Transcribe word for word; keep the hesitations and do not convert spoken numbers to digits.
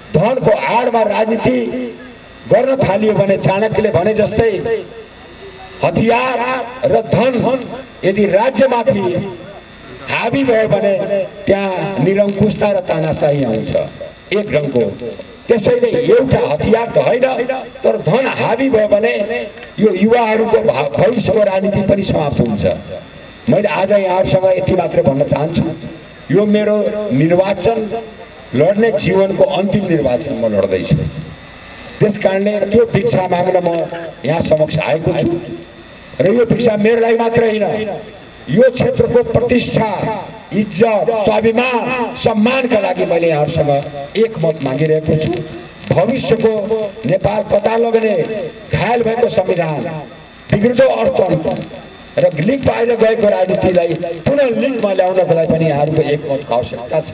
धनको आडमा राजनीति गर्न थालियो भने चाणक्यले भने जस्तै हतियार र धन यदि राज्यमाथि हावी भयो भने त्यहाँ निरङ्कुशता र तानाशाही आउँछ एक रङको। त्यसैले एउटा हतियार त होइन तर धन हावी भयो भने यो युवाहरूको भविष्यको राजनीति पनि समाप्त हुन्छ। मैले आज यहाँहरूसँग यति मात्र भन्न चाहन्छु, यो मेरो निर्वाचन लड्ने जीवनको अन्तिम निर्वाचन म लड्दैछु। त्यसकारणले त्यो भिक्षा माग्न म यहाँ समक्ष आएको छु र यो भिक्षा मेरो लागि मात्र होइन, यो क्षेत्रको प्रतिष्ठा, इज्जत, स्वाभिमान, सम्मानका लागि मैले यहाँहरूसँग एक मत मागिरहेको छु। भविष्यको नेपाल कतार लग्ने घायल भएको संविधान, बिग्रिँदो अर्थतन्त्र र लिङ्क पाएर गएको राजनीतिलाई पुनः लिङ्कमा ल्याउनको लागि पनि यहाँहरूको एक मतको आवश्यकता छ।